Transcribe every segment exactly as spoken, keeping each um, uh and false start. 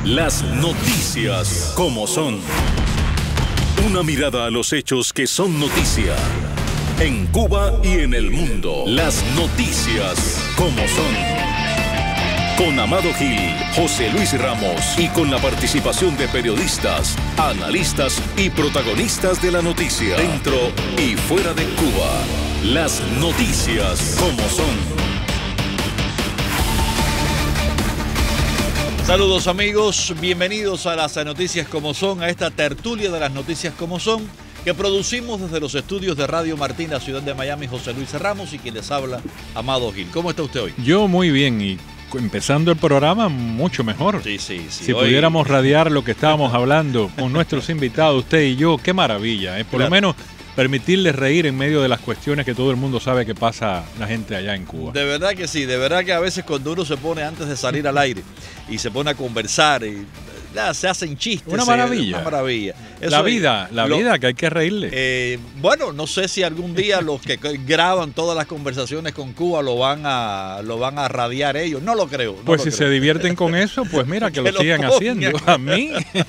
Las noticias como son. Una mirada a los hechos que son noticia. En Cuba y en el mundo. Las noticias como son. Con Amado Gil, José Luis Ramos y con la participación de periodistas, analistas y protagonistas de la noticia. Dentro y fuera de Cuba. Las noticias como son. Saludos amigos, bienvenidos a las noticias como son, a esta tertulia de las noticias como son, que producimos desde los estudios de Radio Martín, la ciudad de Miami, José Luis Ramos y quien les habla, Amado Gil. ¿Cómo está usted hoy? Yo muy bien y empezando el programa mucho mejor. Sí, sí, sí. Si hoy... pudiéramos radiar lo que estábamos hablando con nuestros invitados, usted y yo, qué maravilla, ¿eh? Por Claro. lo menos permitirles reír en medio de las cuestiones que todo el mundo sabe que pasa la gente allá en Cuba. De verdad que sí, de verdad que a veces cuando uno se pone antes de salir al aire y se pone a conversar y ya, se hacen chistes. Una se- maravilla. Una maravilla. La Eso es- vida, la lo- vida que hay que reírle. Eh, bueno, no sé si algún día los que graban todas las conversaciones con Cuba lo van a lo van a radiar ellos. No lo creo. no Pues lo si creo. se divierten con eso, pues mira, que, Que lo lo sigan pongan. haciendo. A mí.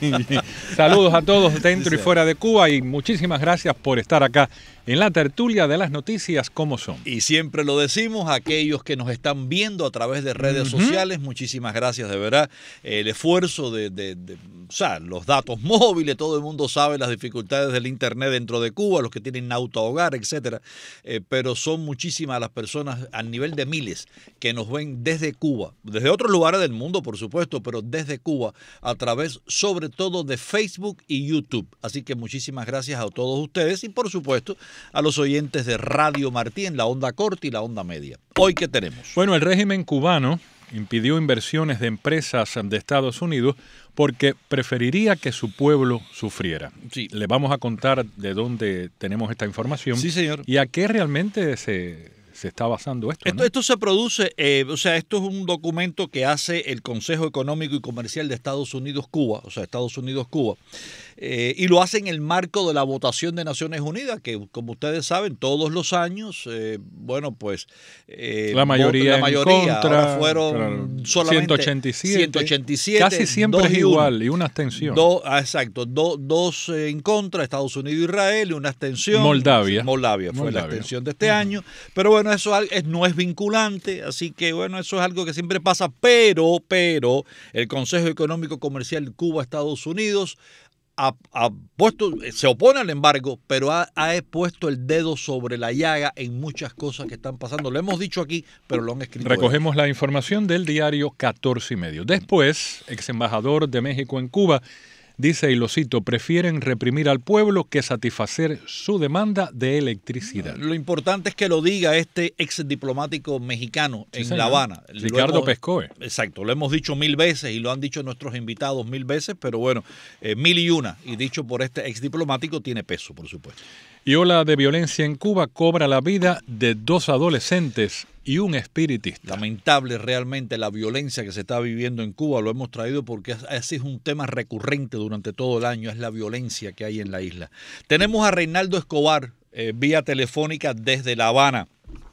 Saludos a todos dentro Sí, y sí. fuera de Cuba y muchísimas gracias por estar acá en la tertulia de las noticias como son. Y siempre lo decimos, aquellos que nos están viendo a través de redes Ujú. sociales, muchísimas gracias de verdad. El esfuerzo de, de- de- o sea, los datos móviles, todo el mundo sabe las dificultades del internet dentro de Cuba, los que tienen auto hogar, etcétera. Eh, pero son muchísimas las personas a nivel de miles que nos ven desde Cuba, desde otros lugares del mundo, por supuesto, pero desde Cuba a través sobre todo de Facebook y YouTube. Así que muchísimas gracias a todos ustedes y por supuesto a los oyentes de Radio Martín, la onda corta y la onda media. Hoy, ¿qué tenemos? Bueno, el régimen cubano impidió inversiones de empresas de Estados Unidos porque preferiría que su pueblo sufriera. Sí. Le vamos a contar de dónde tenemos esta información Sí, señor. y a qué realmente se, se está basando esto. Esto, ¿no? esto se produce, eh, o sea, esto es un documento que hace el Consejo Económico y Comercial de Estados Unidos-Cuba, o sea, Estados Unidos-Cuba, eh, y lo hace en el marco de la votación de Naciones Unidas, que como ustedes saben, todos los años, eh, bueno, pues... eh, La mayoría la en mayoría, contra, ahora fueron claro, solamente ciento ochenta y siete, ciento ochenta y siete, casi siempre dos es y uno. igual y una abstención. Dos, ah, exacto, do- dos eh, en contra, Estados Unidos e Israel, y una abstención. Moldavia. Moldavia fue la Moldavia. abstención de este año. Pero bueno, eso es- no es vinculante, así que bueno, eso es algo que siempre pasa. Pero, pero, el Consejo Económico Comercial Cuba-Estados Unidos ha, ha puesto, se opone al embargo, pero ha, ha puesto el dedo sobre la llaga en muchas cosas que están pasando. Lo hemos dicho aquí, pero lo han escrito. Recogemos la información del diario catorce y medio. Después, ex embajador de México en Cuba dice, y lo cito, prefieren reprimir al pueblo que satisfacer su demanda de electricidad. Lo importante es que lo diga este ex diplomático mexicano Sí, en señor. La Habana. Ricardo Lo hemos- Pescoe. Exacto, lo hemos dicho mil veces y lo han dicho nuestros invitados mil veces, pero bueno, eh, mil y una. Y dicho por este ex diplomático tiene peso, por supuesto. Y ola de violencia en Cuba cobra la vida de dos adolescentes y un espiritista. Lamentable realmente la violencia que se está viviendo en Cuba, lo hemos traído porque es- ese es un tema recurrente durante todo el año, es la violencia que hay en la isla. Tenemos a Reinaldo Escobar, eh, vía telefónica desde La Habana,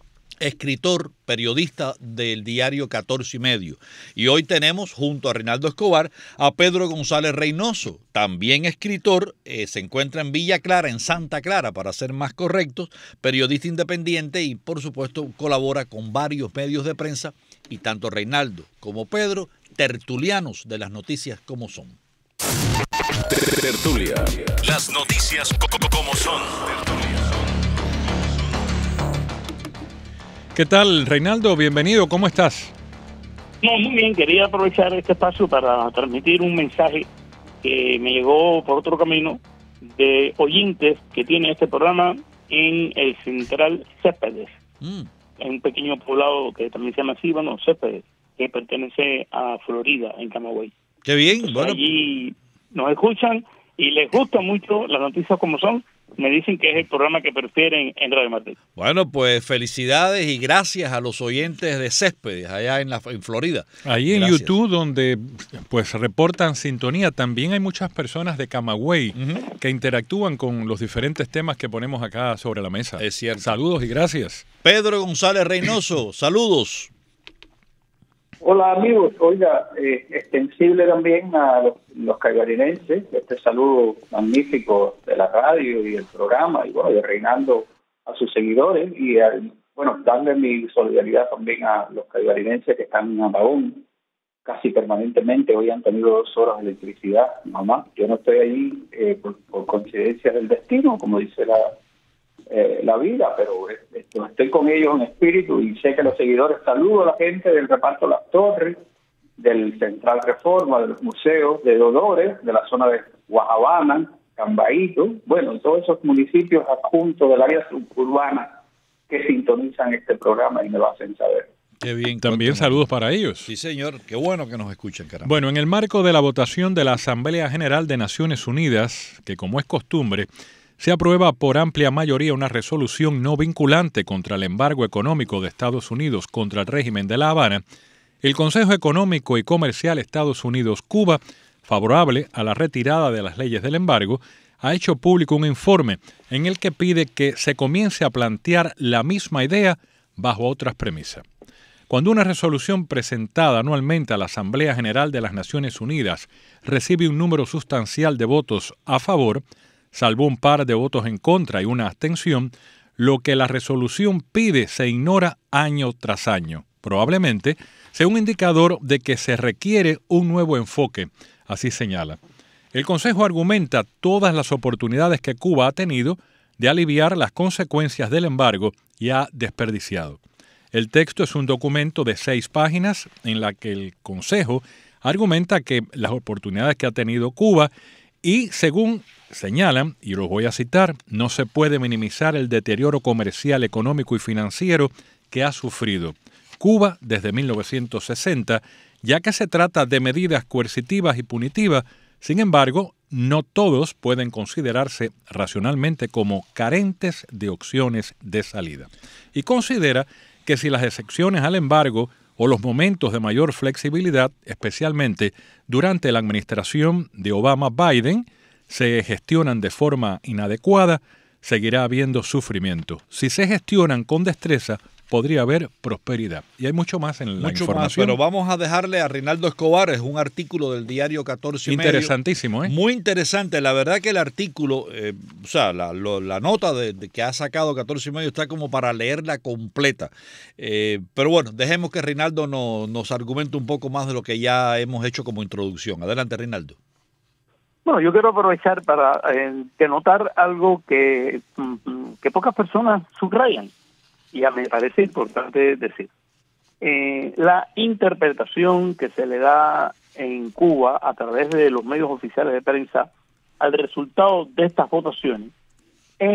escritor, periodista del diario catorce y medio. Y hoy tenemos junto a Reinaldo Escobar a Pedro González Reynoso, también escritor, eh, se encuentra en Villa Clara, en Santa Clara, para ser más correctos, periodista independiente y por supuesto colabora con varios medios de prensa y tanto Reinaldo como Pedro, tertulianos de las noticias como son. Tertulia. Las noticias co- co- como son. ¿Qué tal, Reinaldo? Bienvenido, ¿cómo estás? No, muy bien, quería aprovechar este espacio para transmitir un mensaje que me llegó por otro camino de oyentes que tiene este programa en el Central Céspedes, Mm. en un pequeño poblado que también se llama así, bueno, Céspedes, que pertenece a Florida, en Camagüey. Qué bien, Entonces, bueno, allí nos escuchan y les gusta mucho las noticias como son. Me dicen que es el programa que prefieren en Radio Martín. bueno, pues felicidades y gracias a los oyentes de Céspedes, allá en, la, en Florida. Ahí en Gracias. YouTube, donde pues reportan sintonía, también hay muchas personas de Camagüey Ujú. que interactúan con los diferentes temas que ponemos acá sobre la mesa. Es cierto. Saludos y gracias. Pedro González Reynoso, saludos. Hola amigos, oiga, eh, extensible también a los, los caibarinenses, este saludo magnífico de la radio y el programa, y bueno, de Reinaldo a sus seguidores, y al, bueno, darle mi solidaridad también a los caibarinenses que están en apagón casi permanentemente. Hoy han tenido dos horas de electricidad, mamá. Yo no estoy ahí eh, por, por coincidencia del destino, como dice la eh, la vida, pero eh, estoy con ellos en espíritu y sé que los seguidores, saludo a la gente del reparto Las Torres, del Central Reforma, de los museos, de Dolores, de la zona de Guajabana, Cambaíto, bueno, todos esos municipios adjuntos del área suburbana que sintonizan este programa y me lo hacen saber. Qué bien. También saludos para ellos. Sí, señor. Qué bueno que nos escuchen, caramba. Bueno, en el marco de la votación de la Asamblea General de Naciones Unidas, que como es costumbre, se aprueba por amplia mayoría una resolución no vinculante contra el embargo económico de Estados Unidos contra el régimen de La Habana, el Consejo Económico y Comercial Estados Unidos-Cuba, favorable a la retirada de las leyes del embargo, ha hecho público un informe en el que pide que se comience a plantear la misma idea bajo otras premisas. Cuando una resolución presentada anualmente a la Asamblea General de las Naciones Unidas recibe un número sustancial de votos a favor, salvo un par de votos en contra y una abstención, lo que la resolución pide se ignora año tras año. Probablemente sea un indicador de que se requiere un nuevo enfoque, así señala. El Consejo argumenta todas las oportunidades que Cuba ha tenido de aliviar las consecuencias del embargo y ha desperdiciado. El texto es un documento de seis páginas en la que el Consejo argumenta que las oportunidades que ha tenido Cuba y, según señalan, y los voy a citar, no se puede minimizar el deterioro comercial, económico y financiero que ha sufrido Cuba desde mil novecientos sesenta, ya que se trata de medidas coercitivas y punitivas. Sin embargo, no todos pueden considerarse racionalmente como carentes de opciones de salida. Y considera que si las excepciones al embargo o los momentos de mayor flexibilidad, especialmente durante la administración de Obama-Biden, se gestionan de forma inadecuada, seguirá habiendo sufrimiento. Si se gestionan con destreza, podría haber prosperidad. Y hay mucho más en la mucho información. Más, pero vamos a dejarle a Reinaldo Escobar, es un artículo del diario catorce y medio. Interesantísimo, ¿eh? Muy interesante. La verdad que el artículo, eh, o sea, la, lo, la nota de, de que ha sacado catorce y medio está como para leerla completa. Eh, pero bueno, dejemos que Reinaldo no, nos argumente un poco más de lo que ya hemos hecho como introducción. Adelante, Reinaldo. Bueno, yo quiero aprovechar para eh, denotar algo que, que pocas personas subrayan. Y a mí me parece importante decir, eh, la interpretación que se le da en Cuba a través de los medios oficiales de prensa al resultado de estas votaciones es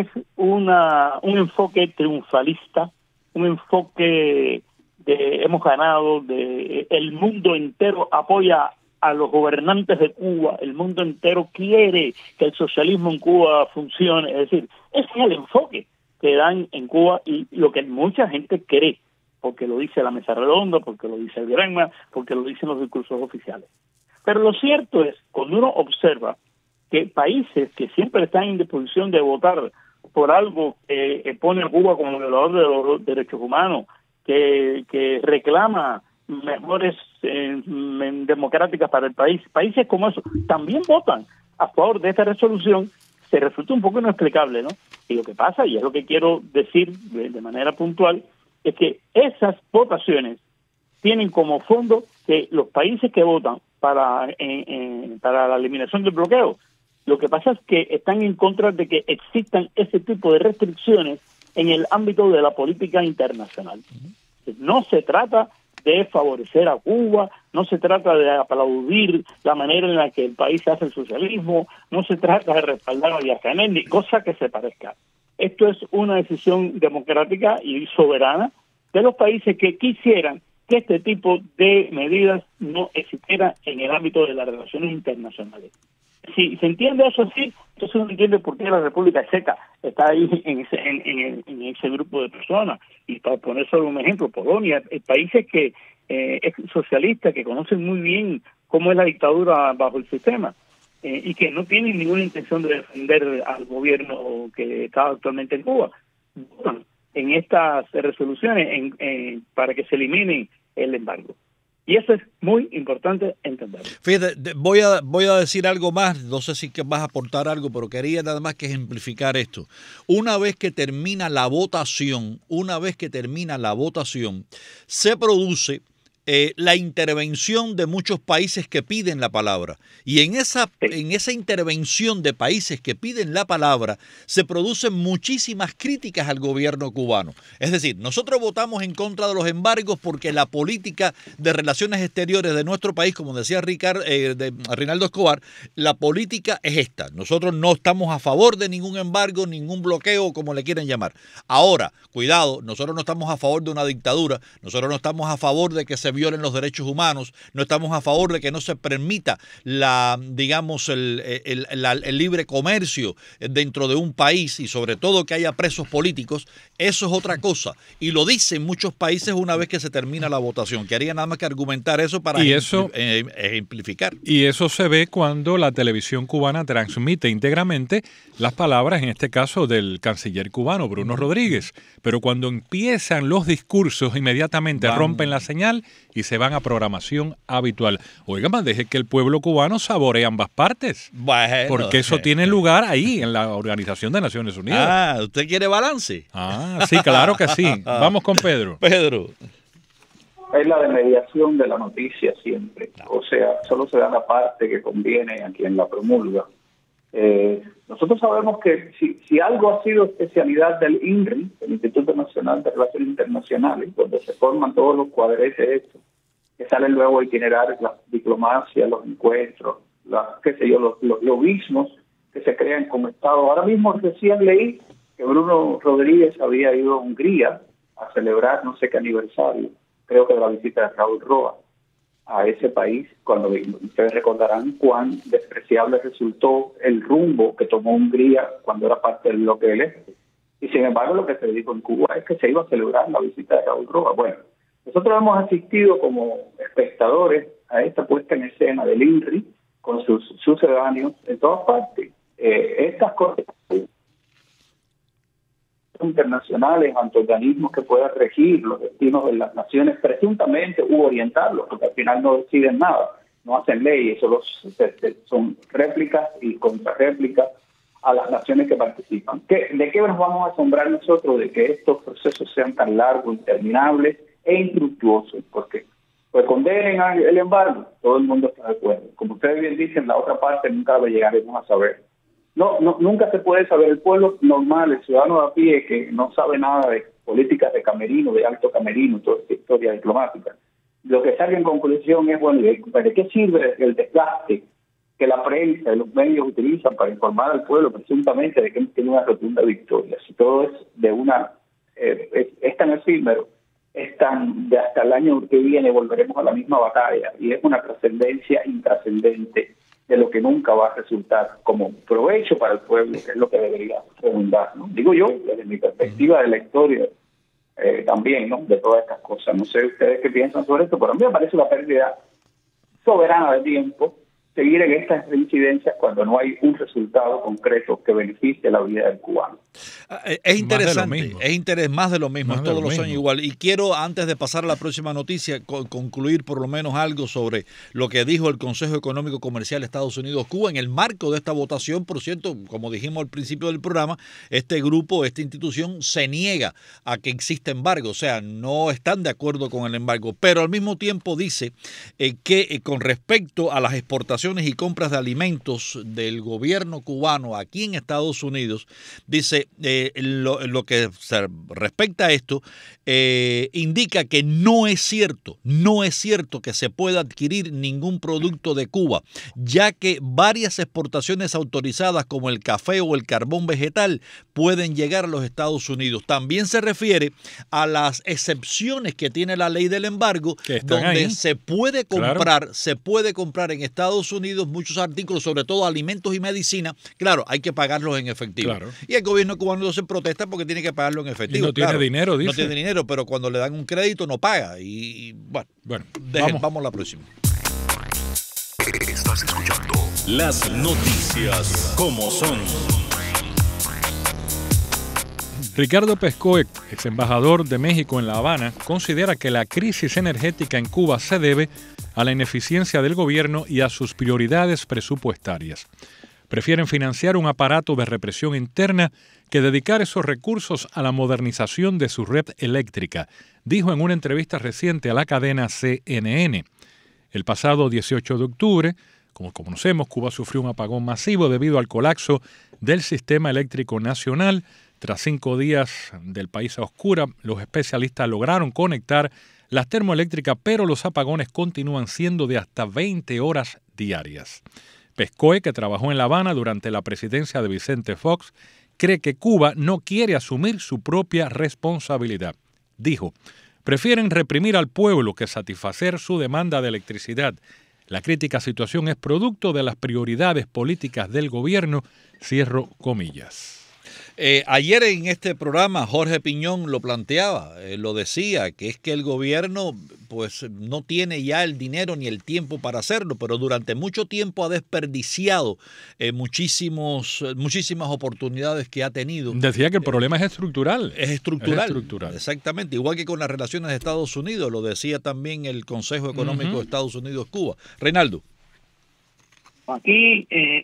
una un enfoque triunfalista, un enfoque de hemos ganado, de el mundo entero apoya a los gobernantes de Cuba, el mundo entero quiere que el socialismo en Cuba funcione. Es decir, ese es el enfoque que dan en Cuba y lo que mucha gente cree, porque lo dice la Mesa Redonda, porque lo dice el Granma, porque lo dicen los discursos oficiales. Pero lo cierto es, cuando uno observa que países que siempre están en disposición de votar por algo que eh, pone a Cuba como violador de los derechos humanos, que, que reclama mejores eh, democráticas para el país, países como esos también votan a favor de esta resolución, se resulta un poco inexplicable, ¿no? Y lo que pasa, y es lo que quiero decir de, de manera puntual, es que esas votaciones tienen como fondo que los países que votan para, eh, eh, para la eliminación del bloqueo, lo que pasa es que están en contra de que existan ese tipo de restricciones en el ámbito de la política internacional. No se trata de favorecer a Cuba, no se trata de aplaudir la manera en la que el país hace el socialismo, no se trata de respaldar a Díaz-Canel, ni cosa que se parezca. Esto es una decisión democrática y soberana de los países que quisieran que este tipo de medidas no existiera en el ámbito de las relaciones internacionales. Si se entiende eso así, entonces uno entiende por qué la República Checa está ahí en ese, en, en, en ese grupo de personas. Y para poner solo un ejemplo, Polonia, países que eh, es socialistas, que conocen muy bien cómo es la dictadura bajo el sistema eh, y que no tienen ninguna intención de defender al gobierno que está actualmente en Cuba, votan en estas resoluciones en, en, para que se elimine el embargo. Y eso es muy importante entenderlo. Fíjate, voy a, voy a decir algo más, no sé si que vas a aportar algo, pero quería nada más que ejemplificar esto. Una vez que termina la votación, una vez que termina la votación, se produce eh, la intervención de muchos países que piden la palabra. Y en esa, en esa intervención de países que piden la palabra, se producen muchísimas críticas al gobierno cubano. Es decir, nosotros votamos en contra de los embargos porque la política de relaciones exteriores de nuestro país, como decía Ricardo, eh, de Reinaldo Escobar, la política es esta. Nosotros no estamos a favor de ningún embargo, ningún bloqueo, como le quieran llamar. Ahora, cuidado, nosotros no estamos a favor de una dictadura, nosotros no estamos a favor de que se violen los derechos humanos, no estamos a favor de que no se permita la, digamos, el, el, el, el libre comercio dentro de un país y sobre todo que haya presos políticos. Eso es otra cosa y lo dicen muchos países una vez que se termina la votación. Quería nada más que argumentar eso para y eso, ejemplificar. Y eso se ve cuando la televisión cubana transmite íntegramente las palabras, en este caso del canciller cubano Bruno Rodríguez, pero cuando empiezan los discursos inmediatamente Van. rompen la señal y se van a programación habitual. Oiga, más deje que el pueblo cubano saboree ambas partes. Bueno, porque eso tiene lugar ahí, en la Organización de Naciones Unidas. Ah, ¿usted quiere balance? Ah, sí, claro que sí. Vamos con Pedro. Pedro. Es la de mediación de la noticia siempre. O sea, solo se da la parte que conviene a quien la promulga. Eh, nosotros sabemos que si, si algo ha sido especialidad del I N R I, el Instituto Nacional de Relaciones Internacionales, donde se forman todos los cuadretes estos, que salen luego a itinerar las diplomacias, los encuentros, las, qué sé yo, los, los lobismos que se crean como Estado. Ahora mismo recién leí que Bruno Rodríguez había ido a Hungría a celebrar no sé qué aniversario, creo que de la visita de Raúl Roa a ese país, cuando ustedes recordarán cuán despreciable resultó el rumbo que tomó Hungría cuando era parte del bloque del Este. Y sin embargo lo que se dijo en Cuba es que se iba a celebrar la visita de Raúl Roa. Bueno, nosotros hemos asistido como espectadores a esta puesta en escena del I N R I con sus sucedáneos en todas partes. Eh, estas cosas internacionales ante organismos que puedan regir los destinos de las naciones presuntamente u orientarlos, porque al final no deciden nada, no hacen leyes, solo son réplicas y contrarréplicas a las naciones que participan. ¿Qué, ¿De qué nos vamos a asombrar nosotros de que estos procesos sean tan largos, interminables e infructuosos? Porque pues condenen el embargo, todo el mundo está de acuerdo. Como ustedes bien dicen, la otra parte nunca la llegaremos a saber. No, no, nunca se puede saber. El pueblo normal, el ciudadano de a pie que no sabe nada de políticas de camerino, de alto camerino, toda esta historia diplomática, lo que sale en conclusión es, bueno, ¿de qué sirve el desgaste que la prensa y los medios utilizan para informar al pueblo presuntamente de que tiene una rotunda victoria? Si todo es de una, eh, es, es tan efímero, es tan, de hasta el año que viene volveremos a la misma batalla, y es una trascendencia intrascendente de lo que nunca va a resultar como provecho para el pueblo, que es lo que debería redundar, ¿no? Digo yo, desde mi perspectiva de la historia, eh, también, ¿no?, de todas estas cosas. No sé ustedes qué piensan sobre esto, pero a mí me parece una pérdida soberana de tiempo seguir en estas incidencias cuando no hay un resultado concreto que beneficie la vida del cubano. Es interesante, es interés más de lo mismo, es todos los años igual. Y quiero, antes de pasar a la próxima noticia, co concluir por lo menos algo sobre lo que dijo el Consejo Económico Comercial de Estados Unidos-Cuba en el marco de esta votación. Por cierto, como dijimos al principio del programa, este grupo, esta institución se niega a que exista embargo, o sea, no están de acuerdo con el embargo, pero al mismo tiempo dice eh, que eh, con respecto a las exportaciones y compras de alimentos del gobierno cubano aquí en Estados Unidos, dice eh, lo, lo que se respecta a esto, eh, indica que no es cierto, no es cierto que se pueda adquirir ningún producto de Cuba, ya que varias exportaciones autorizadas como el café o el carbón vegetal pueden llegar a los Estados Unidos. También se refiere a las excepciones que tiene la ley del embargo, donde ahí se puede comprar, claro. se puede comprar en Estados Unidos muchos artículos, sobre todo alimentos y medicina. Claro, hay que pagarlos en efectivo. Claro. Y el gobierno cubano no se protesta porque tiene que pagarlo en efectivo. Y no claro, tiene dinero, dice. No tiene dinero, pero cuando le dan un crédito no paga. Y, y bueno, bueno dejen, vamos. vamos a la próxima. Estás escuchando las noticias como son. Ricardo Pescoe, ex embajador de México en La Habana, considera que la crisis energética en Cuba se debe a la ineficiencia del gobierno y a sus prioridades presupuestarias. Prefieren financiar un aparato de represión interna que dedicar esos recursos a la modernización de su red eléctrica, dijo en una entrevista reciente a la cadena C N N. El pasado dieciocho de octubre, como conocemos, Cuba sufrió un apagón masivo debido al colapso del sistema eléctrico nacional. Tras cinco días del país a oscuras, los especialistas lograron conectar las termoeléctricas, pero los apagones continúan siendo de hasta veinte horas diarias. Pescoe, que trabajó en La Habana durante la presidencia de Vicente Fox, cree que Cuba no quiere asumir su propia responsabilidad. Dijo, prefieren reprimir al pueblo que satisfacer su demanda de electricidad. La crítica situación es producto de las prioridades políticas del gobierno, cierro comillas. Eh, ayer en este programa Jorge Piñón lo planteaba, eh, lo decía, que es que el gobierno pues no tiene ya el dinero ni el tiempo para hacerlo, pero durante mucho tiempo ha desperdiciado eh, muchísimos, muchísimas oportunidades que ha tenido. Decía que el problema es estructural. Es estructural, es estructural. Exactamente, igual que con las relaciones de Estados Unidos, lo decía también el Consejo Económico uh-huh. de Estados Unidos-Cuba. Reinaldo. Aquí... Eh...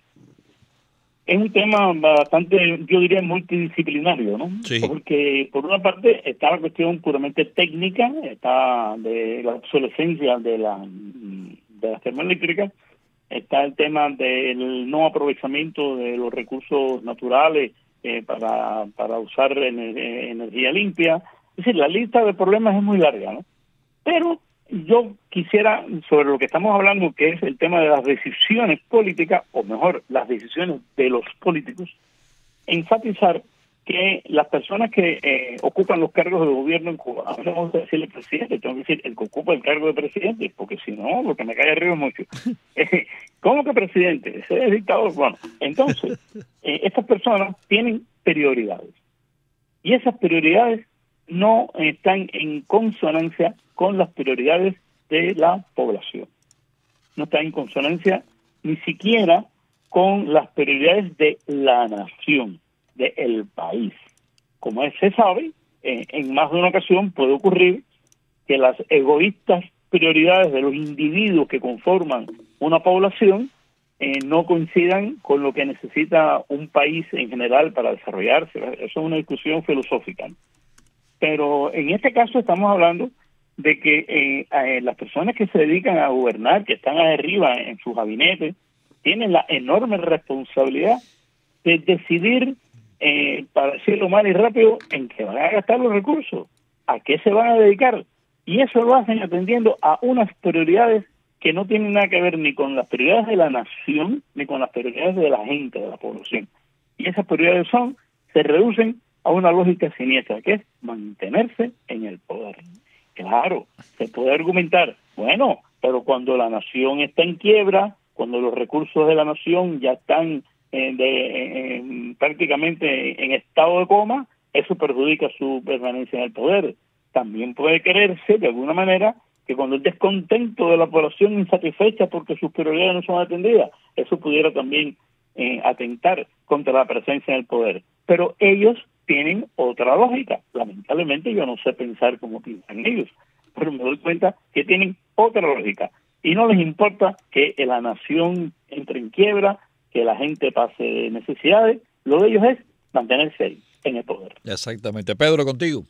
Es un tema bastante, yo diría, multidisciplinario, ¿no? Sí. Porque por una parte está la cuestión puramente técnica, está de la obsolescencia de, la, de las termoeléctricas, está el tema del no aprovechamiento de los recursos naturales eh, para, para usar ener, energía limpia. Es decir, la lista de problemas es muy larga, ¿no? Pero yo quisiera, sobre lo que estamos hablando, que es el tema de las decisiones políticas, o mejor, las decisiones de los políticos, enfatizar que las personas que eh, ocupan los cargos de gobierno en Cuba, a mí no me gusta decirle presidente, tengo que decir el que ocupa el cargo de presidente, porque si no, lo que me cae arriba es mucho. ¿Cómo que presidente? Ese es dictador. Bueno, entonces, eh, estas personas tienen prioridades. Y esas prioridades no están en consonancia con las prioridades de la población. No está en consonancia ni siquiera con las prioridades de la nación, del país. Como se sabe, eh, en más de una ocasión puede ocurrir que las egoístas prioridades de los individuos que conforman una población eh, no coincidan con lo que necesita un país en general para desarrollarse. Eso es una discusión filosófica, ¿no? Pero en este caso estamos hablando de que eh, eh, las personas que se dedican a gobernar, que están arriba en sus gabinetes, tienen la enorme responsabilidad de decidir, eh, para decirlo mal y rápido, en qué van a gastar los recursos, a qué se van a dedicar. Y eso lo hacen atendiendo a unas prioridades que no tienen nada que ver ni con las prioridades de la nación, ni con las prioridades de la gente, de la población. Y esas prioridades son, se reducen a una lógica siniestra, que es mantenerse en el poder. Claro, se puede argumentar, bueno, pero cuando la nación está en quiebra, cuando los recursos de la nación ya están eh, de, eh, prácticamente en estado de coma, eso perjudica su permanencia en el poder. También puede creerse, de alguna manera, que cuando el descontento de la población insatisfecha porque sus prioridades no son atendidas, eso pudiera también eh, atentar contra la presencia en el poder. Pero ellos tienen otra lógica. Lamentablemente yo no sé pensar como piensan ellos, pero me doy cuenta que tienen otra lógica y no les importa que la nación entre en quiebra, que la gente pase necesidades. Lo de ellos es mantenerse ahí, en el poder. Exactamente. Pedro, contigo.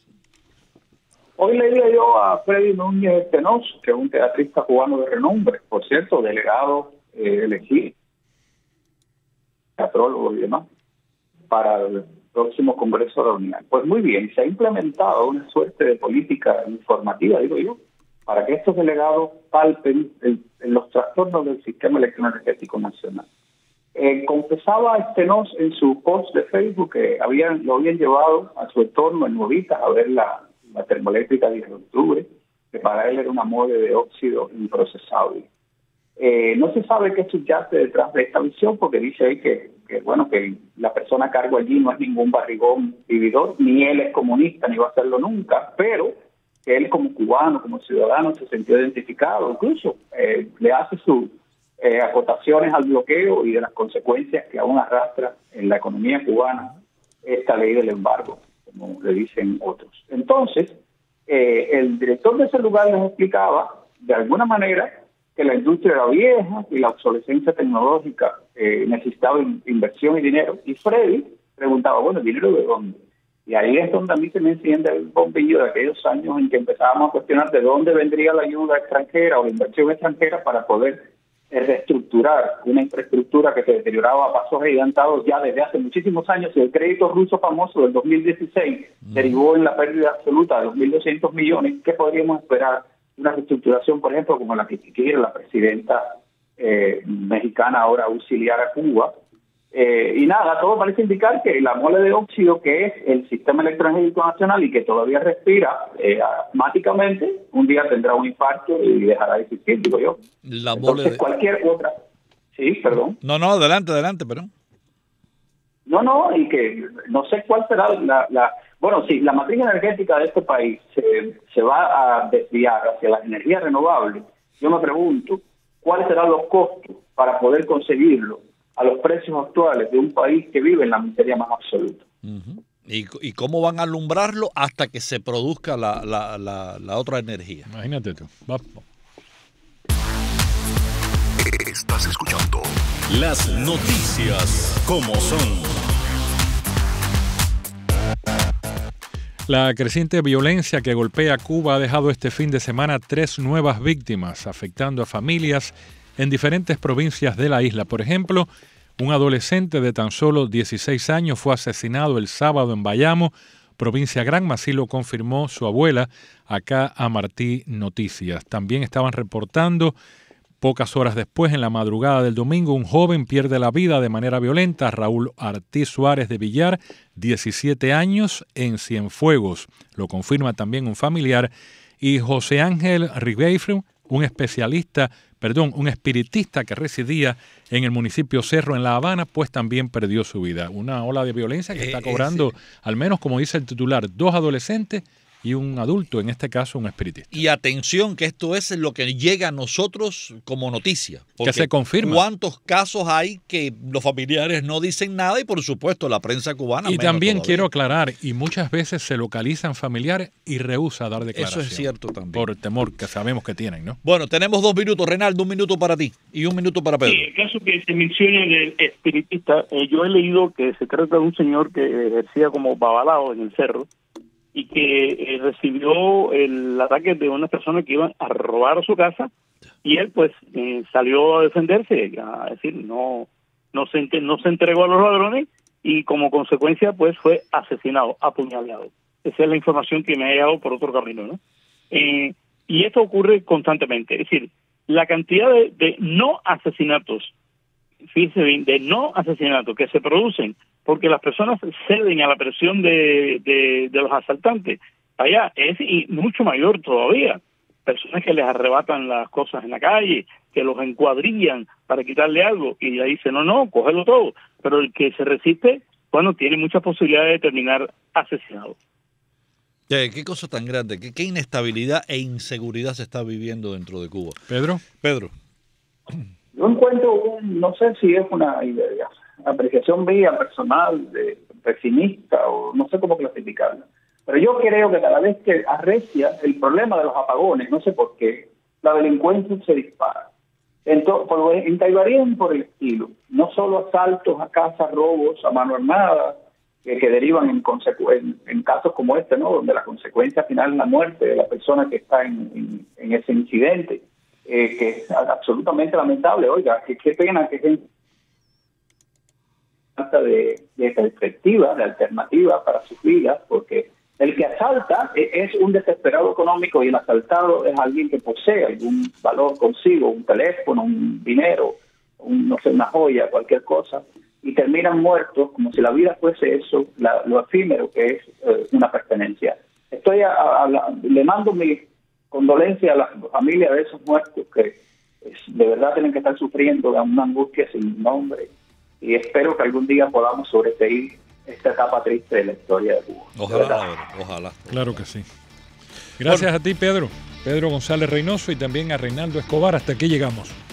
Hoy leía yo a Freddy Núñez Tenoz, que es un teatrista cubano de renombre, por cierto, delegado eh, elegido, teatrólogo y demás, para el próximo Congreso de la Unidad. Pues muy bien, se ha implementado una suerte de política informativa, digo yo, para que estos delegados palpen el, el, los trastornos del sistema electroenergético nacional. Eh, confesaba Tenoz en su post de Facebook que habían, lo habían llevado a su entorno en Novitas a ver la, la termoeléctrica diez de octubre, que para él era una mole de óxido improcesable. Eh, no se sabe qué subyace detrás de esta visión, porque dice ahí que, que bueno que la persona a cargo allí no es ningún barrigón vividor, ni él es comunista, ni va a serlo nunca, pero que él como cubano, como ciudadano, se sintió identificado, incluso eh, le hace sus eh, acotaciones al bloqueo y de las consecuencias que aún arrastra en la economía cubana esta ley del embargo. como le dicen otros. Entonces, eh, el director de ese lugar les explicaba, de alguna manera, que la industria era vieja y la obsolescencia tecnológica eh, necesitaba in- inversión y dinero. Y Freddy preguntaba, bueno, ¿dinero de dónde? Y ahí es donde a mí se me enciende el bombillo de aquellos años en que empezábamos a cuestionar de dónde vendría la ayuda extranjera o la inversión extranjera para poder eh, reestructurar una infraestructura que se deterioraba a pasos agigantados ya desde hace muchísimos años. Y el crédito ruso famoso del dos mil dieciséis mm. derivó en la pérdida absoluta de dos mil doscientos millones. ¿Qué podríamos esperar? Una reestructuración, por ejemplo, como la que quiere la presidenta eh, mexicana ahora auxiliar a Cuba. Eh, y nada, todo parece indicar que la mole de óxido, que es el sistema electroenergético nacional y que todavía respira eh, asmáticamente, un día tendrá un infarto y dejará de existir, digo yo. La Entonces, mole de... cualquier otra... Sí, perdón. No, no, adelante, adelante, perdón. No, no, y que no sé cuál será la... la bueno, si la matriz energética de este país se, se va a desviar hacia las energías renovables, yo me pregunto cuáles serán los costos para poder conseguirlo a los precios actuales de un país que vive en la miseria más absoluta. Uh-huh. ¿Y, ¿Y cómo van a alumbrarlo hasta que se produzca la, la, la, la otra energía? Imagínate tú. Va. Estás escuchando las noticias como son. La creciente violencia que golpea a Cuba ha dejado este fin de semana tres nuevas víctimas, afectando a familias en diferentes provincias de la isla. Por ejemplo, un adolescente de tan solo dieciséis años fue asesinado el sábado en Bayamo, provincia Granma, así lo confirmó su abuela acá a Martí Noticias. También estaban reportando, pocas horas después, en la madrugada del domingo, un joven pierde la vida de manera violenta, Raúl Artí Suárez de Villar, diecisiete años, en Cienfuegos. Lo confirma también un familiar. Y José Ángel Ribeiro, un especialista, perdón, un espiritista que residía en el municipio Cerro, en La Habana, pues también perdió su vida. Una ola de violencia que está cobrando, eh, sí. al menos como dice el titular, dos adolescentes y un adulto, en este caso un espiritista. Y atención, que esto es lo que llega a nosotros como noticia. Que se confirma. ¿Cuántos casos hay que los familiares no dicen nada? Y por supuesto la prensa cubana. Y también todavía. Quiero aclarar, y muchas veces se localizan familiares y rehúsa dar declaración. Eso es cierto también. Por el temor que sabemos que tienen, ¿no? Bueno, tenemos dos minutos, Reinaldo, un minuto para ti y un minuto para Pedro. Sí, el caso que se menciona del espiritista, eh, yo he leído que se trata de un señor que ejercía como babalao en el cerro, y que eh, recibió el ataque de unas personas que iban a robar a su casa, y él pues eh, salió a defenderse, a decir, no no se no se entregó a los ladrones, y como consecuencia pues fue asesinado, apuñalado. Esa es la información que me ha llegado por otro camino, ¿no? Eh, y esto ocurre constantemente, es decir, la cantidad de, de no asesinatos, fíjese bien, de no asesinatos que se producen porque las personas ceden a la presión de, de, de los asaltantes, allá es y mucho mayor todavía. Personas que les arrebatan las cosas en la calle, que los encuadrillan para quitarle algo, y ahí dicen, no, no, cógelo todo. Pero el que se resiste, bueno, tiene muchas posibilidades de terminar asesinado. Qué cosa tan grande, qué, qué inestabilidad e inseguridad se está viviendo dentro de Cuba. Pedro. Pedro. Yo encuentro, un, no sé si es una idea, apreciación mía personal, de pesimista, o no sé cómo clasificarla, pero yo creo que cada vez que arrecia el problema de los apagones, no sé por qué, la delincuencia se dispara. Entonces, por, en Caibarien, por el estilo, no solo asaltos a casas, robos a mano armada, que, que derivan en, en, en casos como este, ¿no?, donde la consecuencia final es la muerte de la persona que está en, en, en ese incidente, eh, que es absolutamente lamentable. Oiga, que qué pena que gente falta de, de perspectiva, de alternativa para sus vidas, porque el que asalta es un desesperado económico y el asaltado es alguien que posee algún valor consigo, un teléfono, un dinero, un, no sé, una joya, cualquier cosa, y terminan muertos como si la vida fuese eso, la, lo efímero que es eh, una pertenencia. Estoy a, a, a, le mando mi condolencia a la familia de esos muertos que es, de verdad tienen que estar sufriendo de una angustia sin nombre, y espero que algún día podamos sobreseguir esta etapa triste de la historia de Cuba. Ojalá, ojalá. Claro que sí. Gracias bueno. a ti, Pedro. Pedro González Reynoso, y también a Reinaldo Escobar. Hasta aquí llegamos.